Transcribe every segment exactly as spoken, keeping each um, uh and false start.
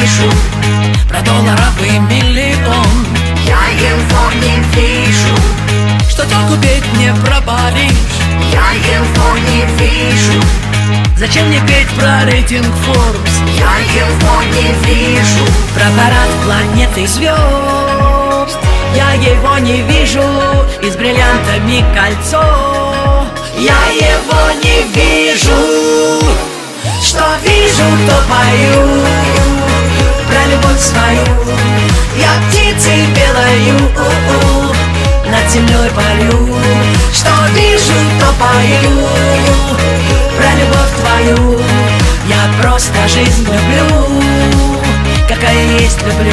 пишу, про долларовый миллион. я его не вижу, Что телку петь не про Париж, я его не вижу, зачем мне петь про рейтинг Forbes, я его не вижу, про парад планет и звезд. Я его не вижу, и с бриллиантами кольцо. Я его не вижу, что вижу, то пою про любовь свою. Я птицей белою над землей парю. Что вижу, то пою про любовь твою. Я просто жизнь люблю, какая есть люблю.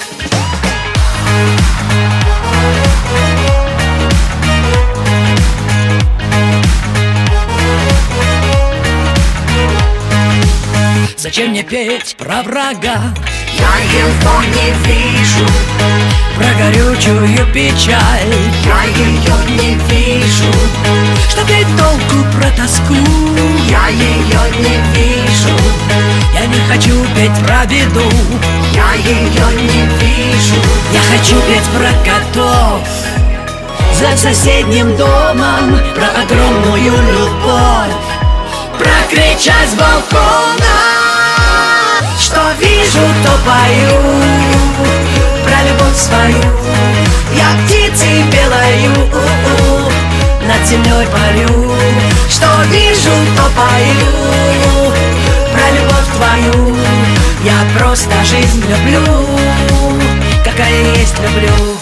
Зачем мне петь про врага, я его не вижу, про горючую печаль? я ее не вижу, Что петь толку про тоску? я ее не вижу, Я не хочу петь про беду, я ее не вижу, я хочу петь про котов за соседним домом, про огромную любовь, про кричать с балкона. Что вижу, то пою про любовь свою. Я птицей белою над землей парю. Что вижу, то пою про любовь твою. Я просто жизнь люблю, какая есть люблю.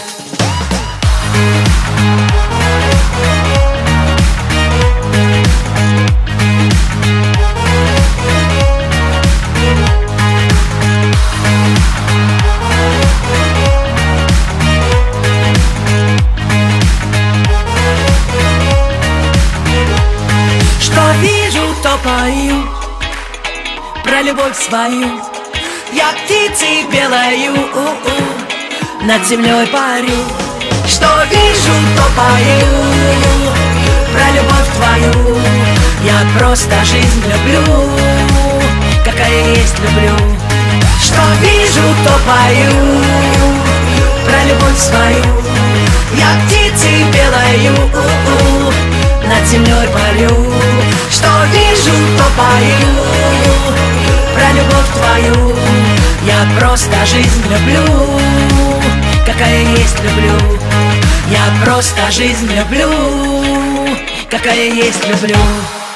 Что вижу, то пою про любовь свою. Я птицей белою над землей парю. Что вижу, то пою про любовь твою. Я просто жизнь люблю, какая есть люблю. Что вижу, то пою про любовь свою. Я птицей белою над землей парю. Что вижу, то пою про любовь твою. Я просто жизнь люблю, какая есть люблю. Я просто жизнь люблю, какая есть люблю.